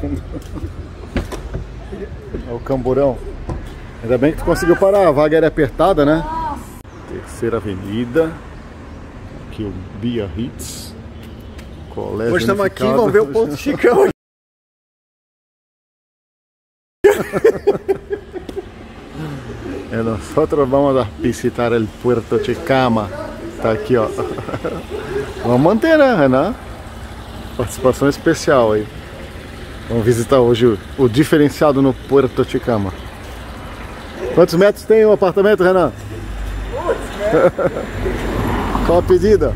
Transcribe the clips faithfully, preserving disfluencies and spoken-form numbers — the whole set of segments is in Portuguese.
fundo. É o Camburão. Ainda bem que tu conseguiu parar, a vaga era apertada, né? Terceira Avenida. Aqui o Biarritz. Colégio Hoje estamos aqui, Unificado. vamos ver o Ponto Chicão. E nosotros vamos a visitar el Puerto Chicama. Tá aqui, ó. Vamos manter, né, Renan? Participação especial aí. Vamos visitar hoje o, o diferenciado no Puerto Chicama. Quantos metros tem o apartamento, Renan? Qual a pedida?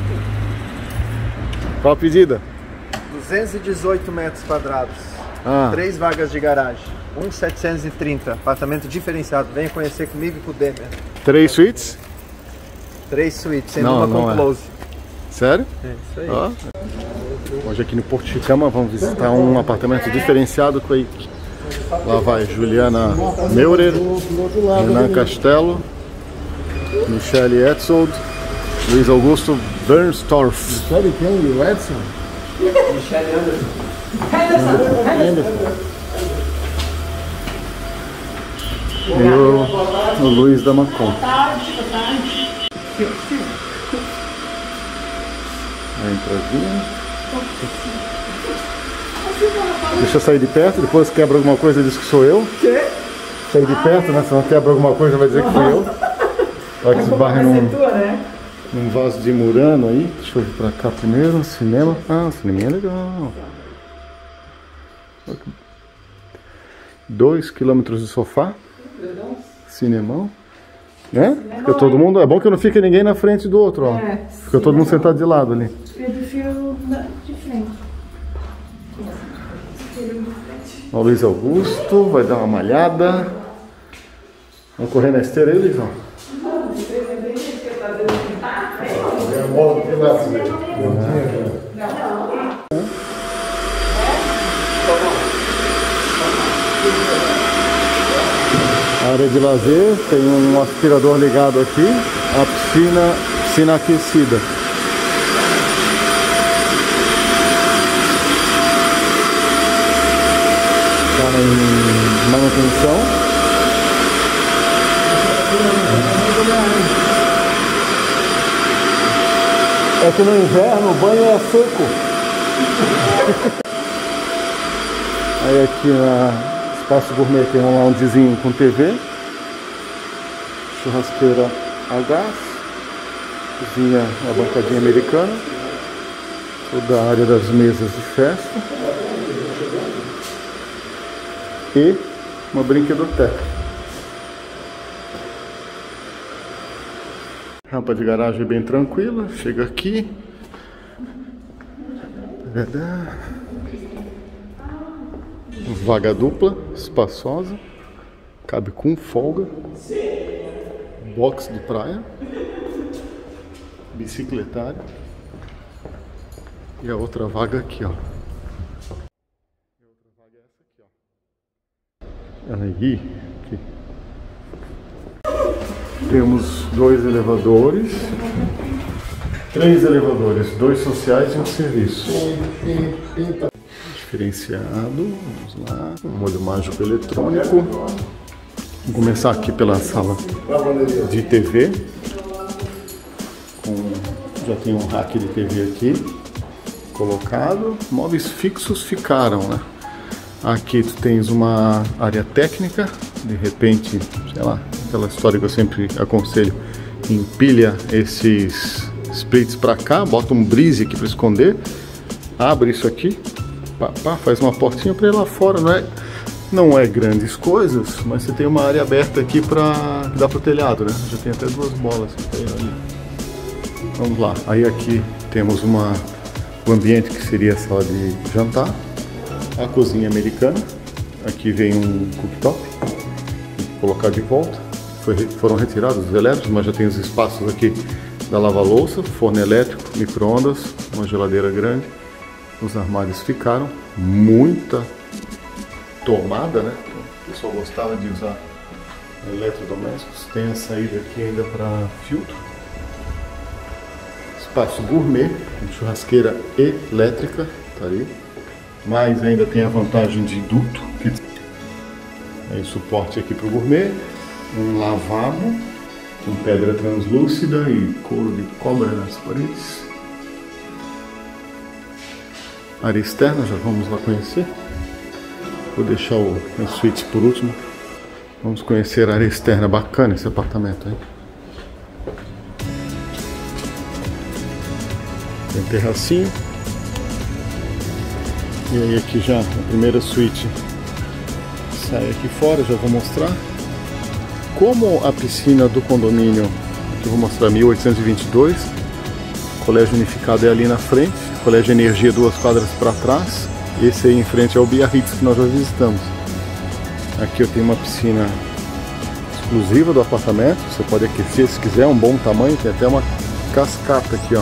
Qual a pedida? duzentos e dezoito metros quadrados. Ah. Três vagas de garagem. um mil setecentos e trinta. Apartamento diferenciado. Venha conhecer comigo e com o Demer. Três suítes? Três suítes, sendo Não, uma não com é. close. Sério? É isso aí. Ó. Hoje aqui no Porto Chicama vamos visitar um apartamento diferenciado com a equipe. Lá vai Juliana Meurer, Renan Castelo, Michele Etzold, Luiz Augusto Bernstorff. Sabe quem? O Edson? Michele Anderson. Anderson. E o, o Luiz da Macon. A entradinha. Deixa eu sair de perto, depois quebra alguma coisa e diz que sou eu. Quê? Sair de perto, né? Se não quebra alguma coisa vai dizer que fui eu. Olha que se barra num, num vaso de Murano aí. Deixa eu vir pra cá primeiro. Cinema. Ah, o cineminha é legal. Dois quilômetros de sofá. Cinemão. Né? Fica todo mundo. É bom que não fique ninguém na frente do outro, ó. É, Fica todo mundo sentado de lado ali. eu prefiro de frente. Ó, o Luiz Augusto vai dar uma malhada. Vamos correr na esteira aí, Luizão? Área de lazer, tem um aspirador ligado aqui, a piscina, piscina aquecida. Está em manutenção. É que no inverno o banho é seco. Aí aqui na Espaço Gourmet tem um loungezinho com T V, churrasqueira a gás, cozinha a bancadinha americana, toda a área das mesas de festa e uma brinquedoteca. Rampa de garagem bem tranquila, chega aqui. Vaga dupla, espaçosa, cabe com folga, box de praia, bicicletário e a outra vaga aqui, ó. E a outra vaga é essa aqui, ó. Aí, aqui. Temos dois elevadores, três elevadores, dois sociais e um serviço. Diferenciado, vamos lá, um molho mágico eletrônico. Vamos começar aqui pela sala de T V. Com, já tem um rack de T V aqui colocado. Móveis fixos ficaram, né? Aqui tu tens uma área técnica, de repente, sei lá, aquela história que eu sempre aconselho, empilha esses splits para cá, bota um brise aqui para esconder, abre isso aqui. Pá, pá, faz uma portinha para ir lá fora, não é, não é grandes coisas, mas você tem uma área aberta aqui para dar pro telhado, né? Já tem até duas bolas ali. Vamos lá, aí aqui temos uma, o ambiente que seria a sala de jantar, a cozinha americana, aqui vem um cooktop, vou colocar de volta, Foi, foram retirados os elétricos, mas já tem os espaços aqui da lava-louça, forno elétrico, micro-ondas, uma geladeira grande. Os armários ficaram, muita tomada, né? Então, o pessoal gostava de usar eletrodomésticos. Tem a saída aqui ainda para filtro. Espaço gourmet, com churrasqueira elétrica, tá ali. mas ainda tem a vantagem de duto, que tem suporte aqui para o gourmet, um lavabo com pedra translúcida e couro de cobra nas paredes. Área externa, já vamos lá conhecer. Vou deixar o, o suíte por último. Vamos conhecer a área externa, bacana esse apartamento, hein? Tem terracinho. E aí aqui já a primeira suíte sai aqui fora, já vou mostrar. Como a piscina do condomínio, aqui eu vou mostrar mil oitocentos e vinte e dois, o colégio unificado é ali na frente, colégio Energia duas quadras para trás, esse aí em frente é o Biarritz que nós já visitamos. Aqui eu tenho uma piscina exclusiva do apartamento, você pode aquecer se quiser, um bom tamanho, tem até uma cascata aqui, ó.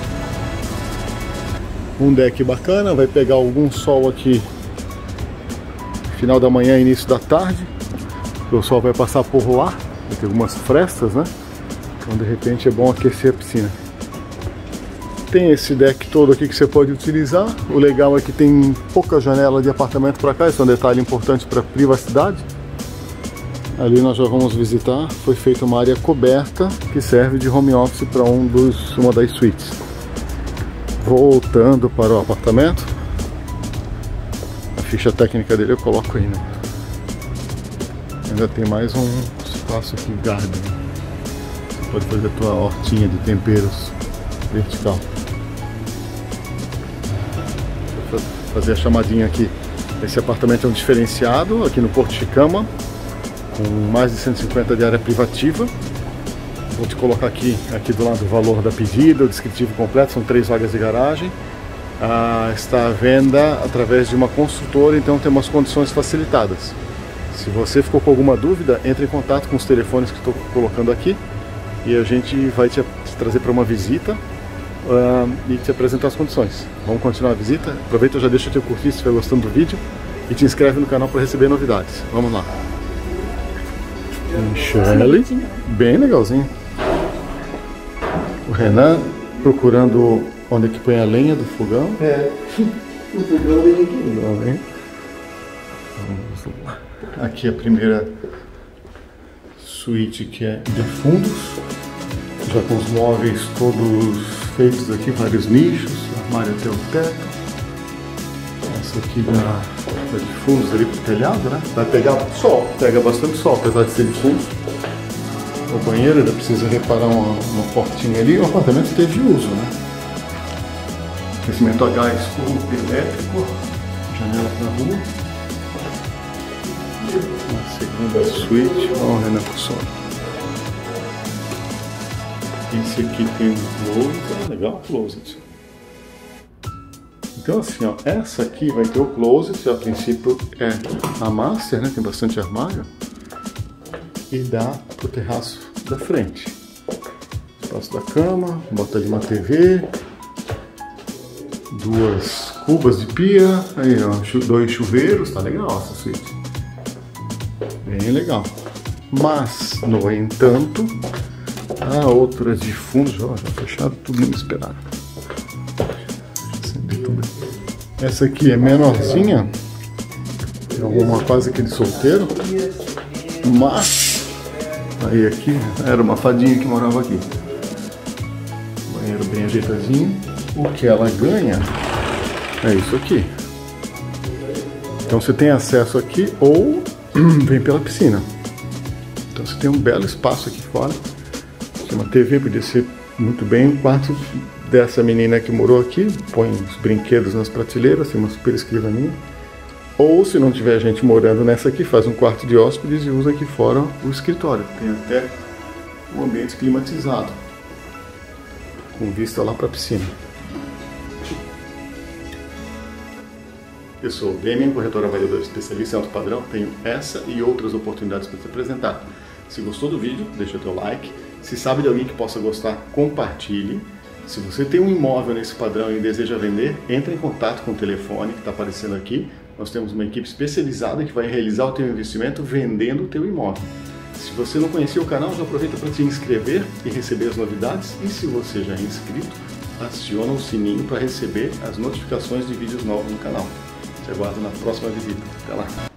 Um deck bacana, vai pegar algum sol aqui final da manhã, início da tarde. O sol vai passar por lá, vai ter algumas frestas, né? Então de repente é bom aquecer a piscina. Tem esse deck todo aqui que você pode utilizar. O legal é que tem pouca janela de apartamento para cá, isso é um detalhe importante para privacidade. Ali nós já vamos visitar, foi feita uma área coberta que serve de home office para um dos, uma das suítes. Voltando para o apartamento, a ficha técnica dele eu coloco aí, né? Ainda tem mais um espaço aqui, garden. Você pode fazer a tua hortinha de temperos vertical. Vou fazer a chamadinha aqui. Esse apartamento é um diferenciado aqui no Porto Chicama, com mais de cento e cinquenta de área privativa. Vou te colocar aqui, aqui do lado o valor da pedida, o descritivo completo, são três vagas de garagem. Ah, está à venda através de uma construtora, então tem umas condições facilitadas. Se você ficou com alguma dúvida, entre em contato com os telefones que estou colocando aqui e a gente vai te trazer para uma visita uh, e te apresentar as condições. Vamos continuar a visita? Aproveita e já deixa o teu curtir se estiver gostando do vídeo e te inscreve no canal para receber novidades. Vamos lá. Shirley, bem legalzinho. O Renan procurando onde é que põe a lenha do fogão. É, o fogão vem aqui. Não, hein? Vamos lá. Aqui a primeira suíte, que é de fundos, já com os móveis todos feitos aqui, vários nichos, armário até o teto. Essa aqui da, da de fundos ali pro telhado, né? Vai pegar sol, pega bastante sol, apesar de ser de fundos. O banheiro ainda precisa reparar uma, uma portinha ali. O apartamento teve uso, né? Aquecimento a gás com elétrico, janela para rua. A segunda suíte, olha o Renan com sono. Esse aqui tem um closet, ah, legal, closet. Então assim, ó, essa aqui vai ter o closet, a princípio é a master, né? Tem bastante armário. E dá pro terraço da frente. Espaço da cama, bota ali uma T V, duas cubas de pia, aí ó, dois chuveiros, tá legal essa suíte. Bem legal. Mas, no entanto, há outras de fundo, já, já fechado, tudo inesperado. Essa aqui é menorzinha, é uma quase que de solteiro, mas aí aqui era uma fadinha que morava aqui. Banheiro bem ajeitadinho. O que ela ganha é isso aqui. Então você tem acesso aqui ou vem pela piscina. Então você tem um belo espaço aqui fora. Tem uma T V, podia ser muito bem o quarto dessa menina que morou aqui. Põe os brinquedos nas prateleiras, tem uma super escrivaninha. Ou se não tiver gente morando nessa aqui, faz um quarto de hóspedes e usa aqui fora o escritório. Tem até um ambiente climatizado, com vista lá para a piscina. Eu sou o Demian, corretor avaliador especialista em alto padrão. Tenho essa e outras oportunidades para te apresentar. Se gostou do vídeo, deixa o teu like. Se sabe de alguém que possa gostar, compartilhe. Se você tem um imóvel nesse padrão e deseja vender, entre em contato com o telefone que está aparecendo aqui. Nós temos uma equipe especializada que vai realizar o teu investimento vendendo o teu imóvel. Se você não conhecia o canal, já aproveita para te inscrever e receber as novidades. E se você já é inscrito, aciona o sininho para receber as notificações de vídeos novos no canal. Te aguardo na próxima visita. Até lá!